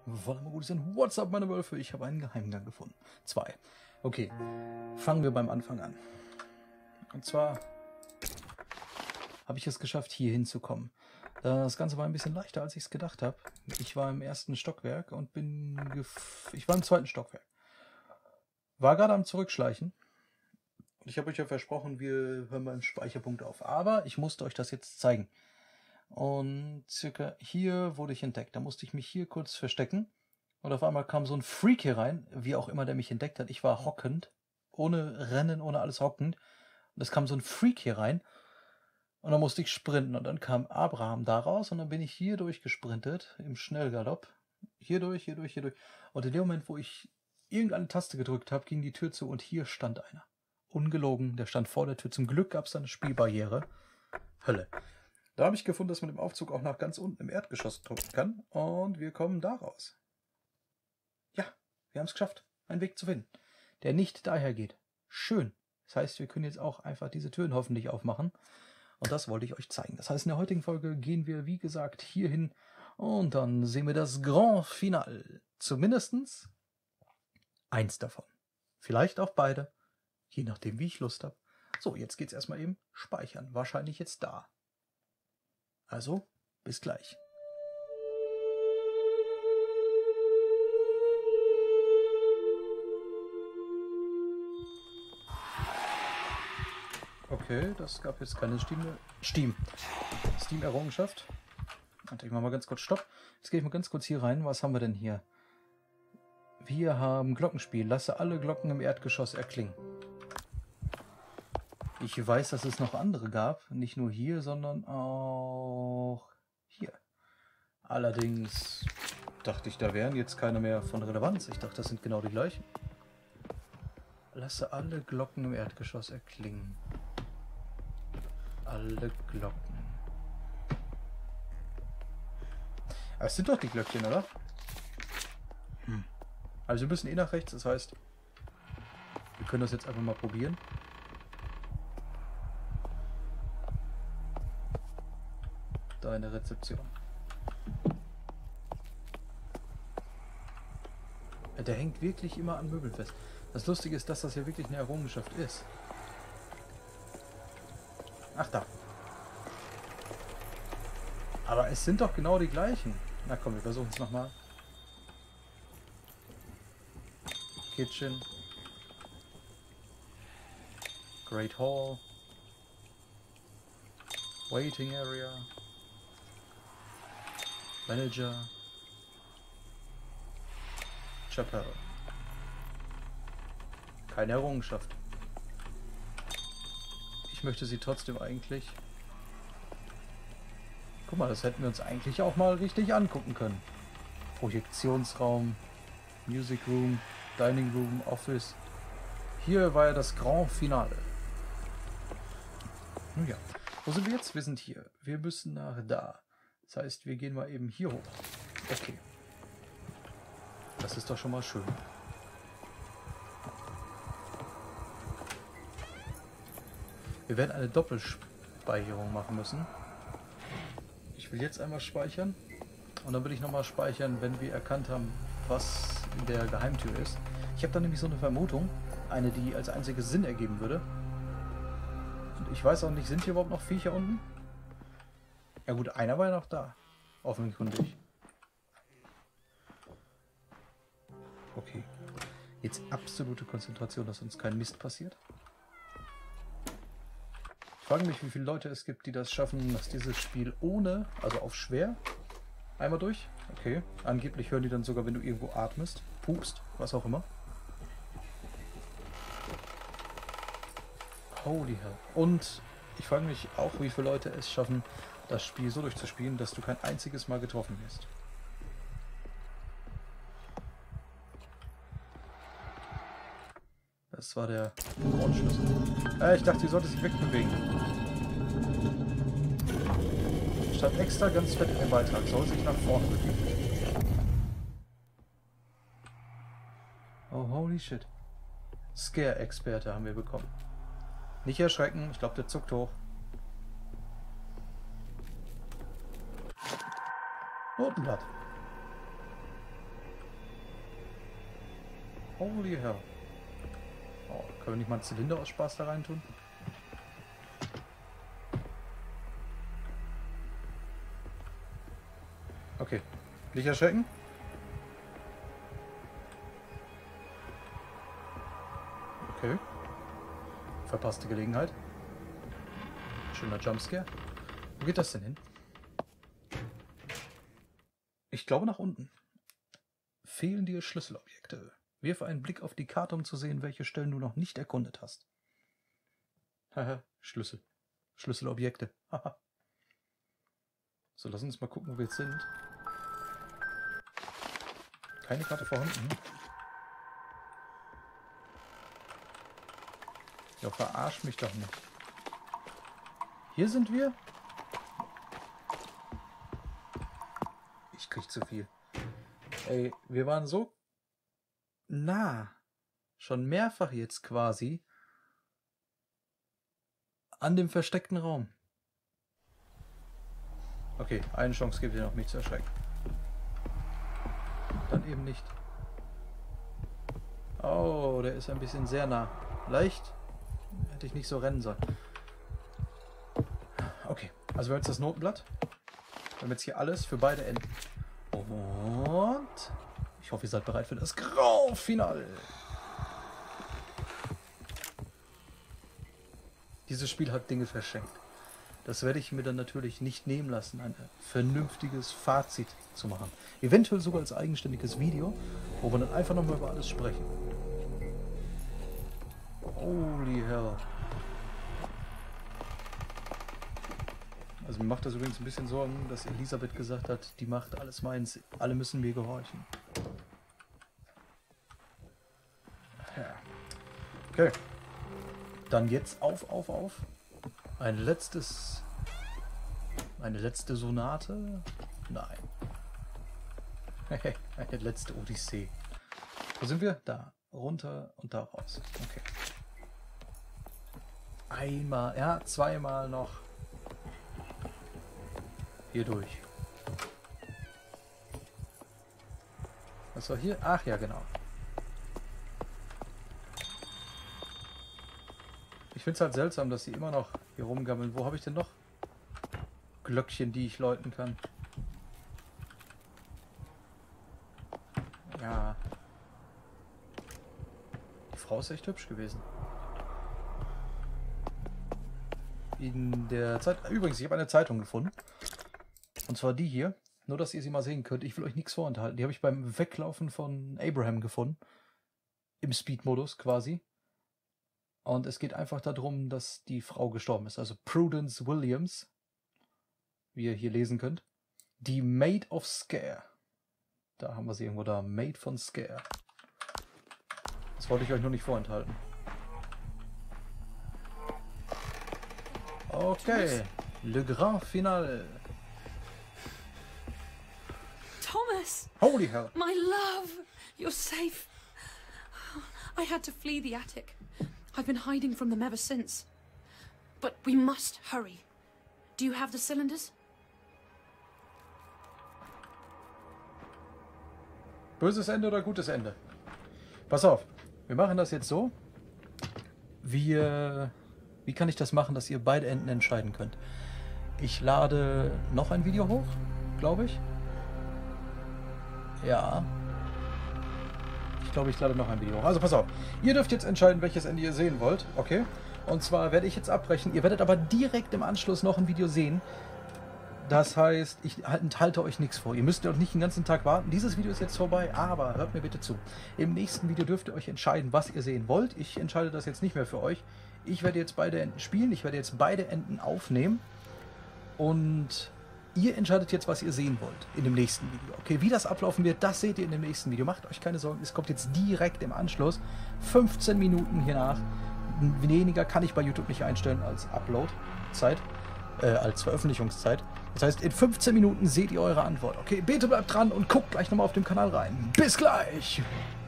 Wollen wir gut sein? What's up, meine Wölfe? Ich habe einen Geheimgang gefunden. 2. Okay, fangen wir beim Anfang an. Und zwar habe ich es geschafft, hier hinzukommen. Das Ganze war ein bisschen leichter, als ich es gedacht habe. Ich war im ersten Stockwerk und ich war im zweiten Stockwerk. War gerade am Zurückschleichen. Und ich habe euch ja versprochen, wir hören beim Speicherpunkt auf. Aber ich musste euch das jetzt zeigen. Und circa hier wurde ich entdeckt. Da musste ich mich hier kurz verstecken. Und auf einmal kam so ein Freak hier rein, wie auch immer der mich entdeckt hat. Ich war hockend, ohne Rennen, ohne alles hockend. Und es kam so ein Freak hier rein. Und dann musste ich sprinten. Und dann kam Abraham da raus. Und dann bin ich hier durchgesprintet, im Schnellgalopp. Hier durch, hier durch, hier durch. Und in dem Moment, wo ich irgendeine Taste gedrückt habe, ging die Tür zu. Und hier stand einer. Ungelogen, der stand vor der Tür. Zum Glück gab es da eine Spielbarriere. Hölle. Da habe ich gefunden, dass man im Aufzug auch nach ganz unten im Erdgeschoss drücken kann. Und wir kommen da raus. Ja, wir haben es geschafft, einen Weg zu finden, der nicht daher geht. Schön. Das heißt, wir können jetzt auch einfach diese Türen hoffentlich aufmachen. Und das wollte ich euch zeigen. Das heißt, in der heutigen Folge gehen wir, wie gesagt, hier hin. Und dann sehen wir das Grand Finale. Zumindest eins davon. Vielleicht auch beide. Je nachdem, wie ich Lust habe. So, jetzt geht es erstmal eben speichern. Wahrscheinlich jetzt da. Also, bis gleich. Okay, das gab jetzt keine Steam-Errungenschaft. Warte, ich mache mal ganz kurz Stopp. Jetzt gehe ich mal ganz kurz hier rein. Was haben wir denn hier? Wir haben Glockenspiel. Lasse alle Glocken im Erdgeschoss erklingen. Ich weiß, dass es noch andere gab. Nicht nur hier, sondern auch hier. Allerdings dachte ich, da wären jetzt keine mehr von Relevanz. Ich dachte, das sind genau die gleichen. Lasse alle Glocken im Erdgeschoss erklingen. Alle Glocken. Aber es sind doch die Glöckchen, oder? Also wir müssen eh nach rechts, das heißt, wir können das jetzt einfach mal probieren. Da in der Rezeption. Der hängt wirklich immer an Möbeln fest. Das Lustige ist, dass das ja wirklich eine Errungenschaft ist. Ach da. Aber es sind doch genau die gleichen. Na komm, wir versuchen es nochmal. Kitchen. Great Hall. Waiting Area. Manager. Chapelle. Keine Errungenschaft. Ich möchte sie trotzdem eigentlich... Guck mal, das hätten wir uns eigentlich auch mal richtig angucken können. Projektionsraum, Music Room, Dining Room, Office. Hier war ja das Grand Finale. Nun ja, wo sind wir jetzt? Wir sind hier. Wir müssen nach da. Das heißt, wir gehen mal eben hier hoch. Okay. Das ist doch schon mal schön. Wir werden eine Doppelspeicherung machen müssen. Ich will jetzt einmal speichern. Und dann will ich nochmal speichern, wenn wir erkannt haben, was in der Geheimtür ist. Ich habe da nämlich so eine Vermutung. Eine, die als einziges Sinn ergeben würde. Und ich weiß auch nicht, sind hier überhaupt noch Viecher unten? Ja gut, einer war ja noch da. Offenkundig. Okay. Jetzt absolute Konzentration, dass uns kein Mist passiert. Ich frage mich, wie viele Leute es gibt, die das schaffen, dass dieses Spiel ohne, also auf schwer, einmal durch. Okay. Angeblich hören die dann sogar, wenn du irgendwo atmest, pupst, was auch immer. Holy hell. Und ich frage mich auch, wie viele Leute es schaffen, das Spiel so durchzuspielen, dass du kein einziges Mal getroffen wirst. Das war der Grundschlüssel. Ich dachte, die sollte sich wegbewegen. Statt extra ganz fett in den Beitrag, soll sich nach vorne bewegen. Oh, holy shit. Scare-Experte haben wir bekommen. Nicht erschrecken, ich glaube, der zuckt hoch. Notenblatt. Holy hell. Oh, können wir nicht mal einen Zylinder aus Spaß da rein tun? Okay. Nicht erschrecken. Okay. Verpasste Gelegenheit. Schöner Jumpscare. Wo geht das denn hin? Ich glaube nach unten. Fehlen dir Schlüsselobjekte? Wirf einen Blick auf die Karte, um zu sehen, welche Stellen du noch nicht erkundet hast. Haha, Schlüssel. Schlüsselobjekte. Haha. So, lass uns mal gucken, wo wir jetzt sind. Keine Karte vorhanden. Ja, verarsch mich doch nicht. Hier sind wir. Ich krieg zu viel. Ey, wir waren so nah. Schon mehrfach jetzt quasi. An dem versteckten Raum. Okay, eine Chance gibt ihr noch, mich zu erschrecken. Dann eben nicht. Oh, der ist ein bisschen sehr nah. Leicht. Hätte ich nicht so rennen sollen. Okay, also wir haben jetzt das Notenblatt. Wir haben jetzt hier alles für beide Enden. Und ich hoffe, ihr seid bereit für das Grand Finale. Dieses Spiel hat Dinge verschenkt. Das werde ich mir dann natürlich nicht nehmen lassen, ein vernünftiges Fazit zu machen. Eventuell sogar als eigenständiges Video, wo wir dann einfach nochmal über alles sprechen. Holy hell. Also mir macht das übrigens ein bisschen Sorgen, dass Elisabeth gesagt hat, die macht alles meins, alle müssen mir gehorchen. Ja. Okay. Dann jetzt auf. Eine letzte Sonate? Nein. Eine letzte Odyssee. Wo sind wir? Da. Runter und da raus. Okay. Einmal, ja, zweimal noch. Hier durch. Was war hier? Ach ja, genau. Ich finde es halt seltsam, dass sie immer noch hier rumgammeln. Wo habe ich denn noch Glöckchen, die ich läuten kann? Ja. Die Frau ist echt hübsch gewesen. In der Zeit. Übrigens, ich habe eine Zeitung gefunden. Und zwar die hier. Nur, dass ihr sie mal sehen könnt. Ich will euch nichts vorenthalten. Die habe ich beim Weglaufen von Abraham gefunden. Im Speed-Modus quasi. Und es geht einfach darum, dass die Frau gestorben ist. Also Prudence Williams, wie ihr hier lesen könnt. Die Maid of Scare. Da haben wir sie irgendwo da. Maid von Scare. Das wollte ich euch nur nicht vorenthalten. Okay. Le Grand Finale. Thomas! Holy hell. My love! You're safe. I had to flee the attic. I've been hiding from them ever since. But we must hurry. Do you have the cylinders? Böses Ende oder gutes Ende? Pass auf, wir machen das jetzt so. Wie kann ich das machen, dass ihr beide Enden entscheiden könnt? Ich lade noch ein Video hoch, glaube ich. Ja. Ich glaube, ich lade noch ein Video hoch. Also pass auf, ihr dürft jetzt entscheiden, welches Ende ihr sehen wollt. Okay? Und zwar werde ich jetzt abbrechen. Ihr werdet aber direkt im Anschluss noch ein Video sehen. Das heißt, ich enthalte euch nichts vor. Ihr müsst auch nicht den ganzen Tag warten. Dieses Video ist jetzt vorbei, aber hört mir bitte zu. Im nächsten Video dürft ihr euch entscheiden, was ihr sehen wollt. Ich entscheide das jetzt nicht mehr für euch. Ich werde jetzt beide Enden spielen. Ich werde jetzt beide Enden aufnehmen. Und ihr entscheidet jetzt, was ihr sehen wollt in dem nächsten Video. Okay, wie das ablaufen wird, das seht ihr in dem nächsten Video. Macht euch keine Sorgen, es kommt jetzt direkt im Anschluss. 15 Minuten hiernach. Weniger kann ich bei YouTube nicht einstellen als Upload-Zeit, als Veröffentlichungszeit. Das heißt, in 15 Minuten seht ihr eure Antwort. Okay, bitte bleibt dran und guckt gleich nochmal auf dem Kanal rein. Bis gleich!